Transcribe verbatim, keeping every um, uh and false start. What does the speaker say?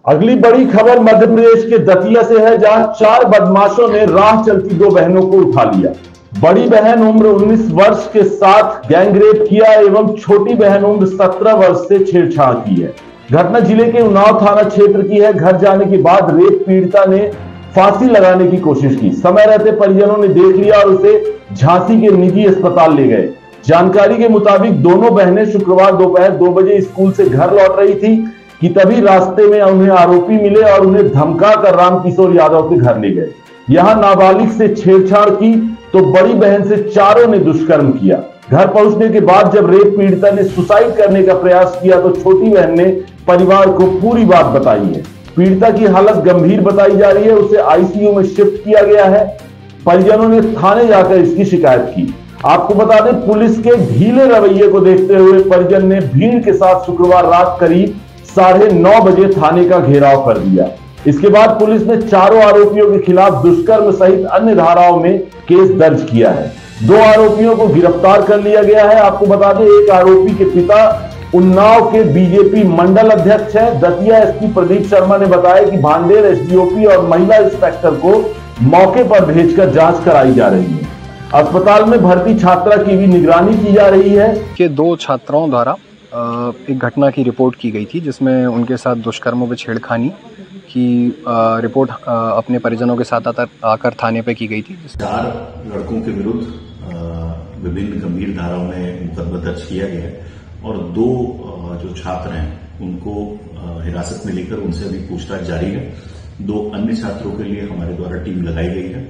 अगली बड़ी खबर मध्य प्रदेश के दतिया से है, जहां चार बदमाशों ने राह चलती दो बहनों को उठा लिया। बड़ी बहन उम्र उन्नीस वर्ष के साथ गैंगरेप किया एवं छोटी बहन उम्र सत्रह वर्ष से छेड़छाड़ की है। घटना जिले के उन्नाव थाना क्षेत्र की है। घर जाने के बाद रेप पीड़िता ने फांसी लगाने की कोशिश की। समय रहते परिजनों ने देख लिया और उसे झांसी के निजी अस्पताल ले गए। जानकारी के मुताबिक दोनों बहनें शुक्रवार दोपहर दो बजे स्कूल से घर लौट रही थी कि तभी रास्ते में उन्हें आरोपी मिले और उन्हें धमका कर रामकिशोर यादव के घर ले गए। यहां नाबालिग से छेड़छाड़ की तो बड़ी बहन से चारों ने दुष्कर्म किया। घर पहुंचने के बाद जब रेप पीड़िता ने सुसाइड करने का प्रयास किया तो छोटी बहन ने परिवार को पूरी बात बताई है। पीड़िता की हालत गंभीर बताई जा रही है, उसे आईसीयू में शिफ्ट किया गया है। परिजनों ने थाने जाकर इसकी शिकायत की। आपको बता दें, पुलिस के ढीले रवैये को देखते हुए परिजन ने भीड़ के साथ शुक्रवार रात करीब साढ़े नौ बजे थाने का घेराव कर दिया। इसके बाद पुलिस ने चारों आरोपियों के खिलाफ दुष्कर्म सहित अन्य धाराओं में केस दर्ज किया है। दो आरोपियों को गिरफ्तार कर लिया गया है। आपको बता दें, एक आरोपी के पिता उन्नाव के बीजेपी मंडल अध्यक्ष हैं। दतिया एसपी प्रदीप शर्मा ने बताया कि भांडेर एसडीओपी और महिला इंस्पेक्टर को मौके पर भेजकर जांच कराई जा रही है। अस्पताल में भर्ती छात्रा की भी निगरानी की जा रही है। के दो छात्राओं द्वारा एक घटना की रिपोर्ट की गई थी, जिसमें उनके साथ दुष्कर्म व छेड़खानी की रिपोर्ट अपने परिजनों के साथ आकर थाने पे की गई थी। चार लड़कों के विरुद्ध विभिन्न गंभीर धाराओं में मुकदमा दर्ज किया गया है और दो जो छात्र हैं उनको हिरासत में लेकर उनसे अभी पूछताछ जारी है। दो अन्य छात्रों के लिए हमारे द्वारा टीम लगाई गई है।